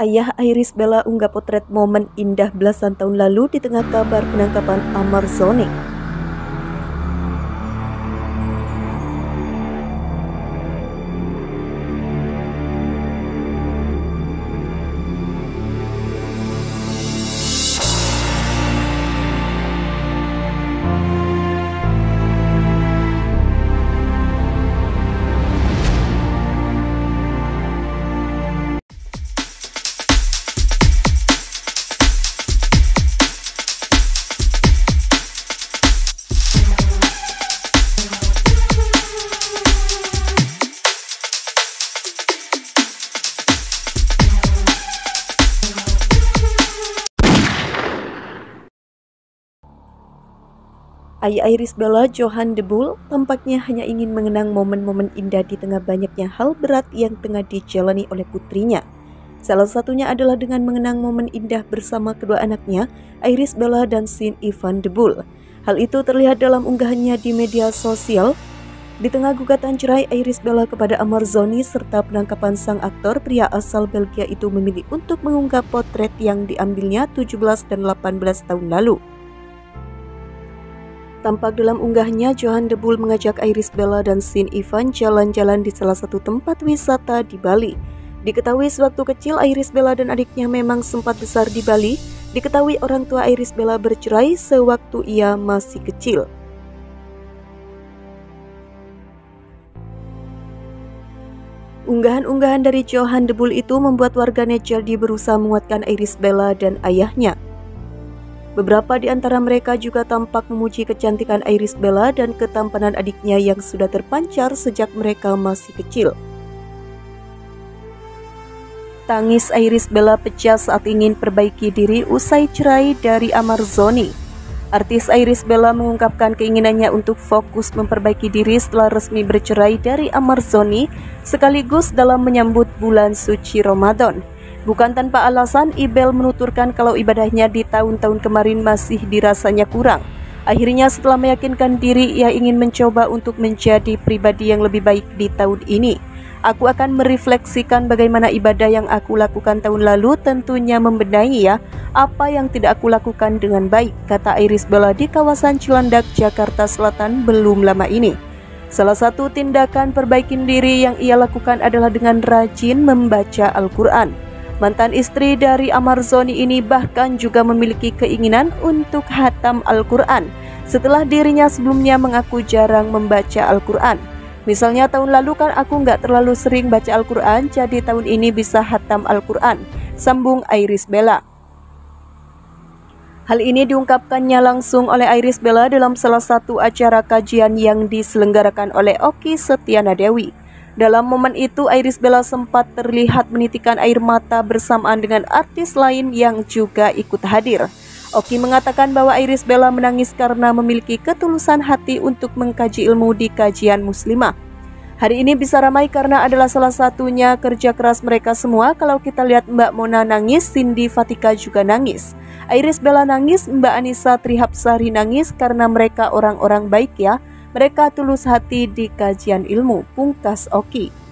Ayah Iris Bella unggah potret momen indah belasan tahun lalu di tengah kabar penangkapan Ahmad Zoni. Ayah Iris Bella, Johan de Boul, tampaknya hanya ingin mengenang momen-momen indah di tengah banyaknya hal berat yang tengah dijalani oleh putrinya. Salah satunya adalah dengan mengenang momen indah bersama kedua anaknya, Iris Bella dan Sean Ivan de Boul. Hal itu terlihat dalam unggahannya di media sosial. Di tengah gugatan cerai Iris Bella kepada Ahmad Zoni serta penangkapan sang aktor, pria asal Belgia itu memilih untuk mengunggah potret yang diambilnya 17 dan 18 tahun lalu. Tampak dalam unggahnya, Johan de Boul mengajak Iris Bella dan Sean Ivan jalan-jalan di salah satu tempat wisata di Bali. Diketahui sewaktu kecil Iris Bella dan adiknya memang sempat besar di Bali. Diketahui orang tua Iris Bella bercerai sewaktu ia masih kecil. Unggahan-unggahan dari Johan de Boul itu membuat warganet jadi berusaha menguatkan Iris Bella dan ayahnya. Beberapa di antara mereka juga tampak memuji kecantikan Iris Bella dan ketampanan adiknya yang sudah terpancar sejak mereka masih kecil. Tangis Iris Bella pecah saat ingin perbaiki diri usai cerai dari Ahmad Zoni. Artis Iris Bella mengungkapkan keinginannya untuk fokus memperbaiki diri setelah resmi bercerai dari Ahmad Zoni sekaligus dalam menyambut bulan suci Ramadan. Bukan tanpa alasan, Ibel menuturkan kalau ibadahnya di tahun-tahun kemarin masih dirasanya kurang. Akhirnya setelah meyakinkan diri, ia ingin mencoba untuk menjadi pribadi yang lebih baik di tahun ini. Aku akan merefleksikan bagaimana ibadah yang aku lakukan tahun lalu, tentunya membenahi apa yang tidak aku lakukan dengan baik, kata Iris Bella di kawasan Cilandak, Jakarta Selatan belum lama ini. Salah satu tindakan perbaikin diri yang ia lakukan adalah dengan rajin membaca Al-Quran. Mantan istri dari Ahmad Zoni ini bahkan juga memiliki keinginan untuk khatam Al-Quran setelah dirinya sebelumnya mengaku jarang membaca Al-Quran. Misalnya tahun lalu kan aku nggak terlalu sering baca Al-Quran, jadi tahun ini bisa khatam Al-Quran, sambung Iris Bella. Hal ini diungkapkannya langsung oleh Iris Bella dalam salah satu acara kajian yang diselenggarakan oleh Okky Setiana Dewi. Dalam momen itu, Iris Bella sempat terlihat menitikan air mata bersamaan dengan artis lain yang juga ikut hadir. Okky mengatakan bahwa Iris Bella menangis karena memiliki ketulusan hati untuk mengkaji ilmu di kajian muslimah. Hari ini bisa ramai karena adalah salah satunya kerja keras mereka semua. Kalau kita lihat Mbak Mona nangis, Cindy Fatika juga nangis. Iris Bella nangis, Mbak Anissa Trihapsari nangis karena mereka orang-orang baik ya. Mereka tulus hati di kajian ilmu, pungkas Okky.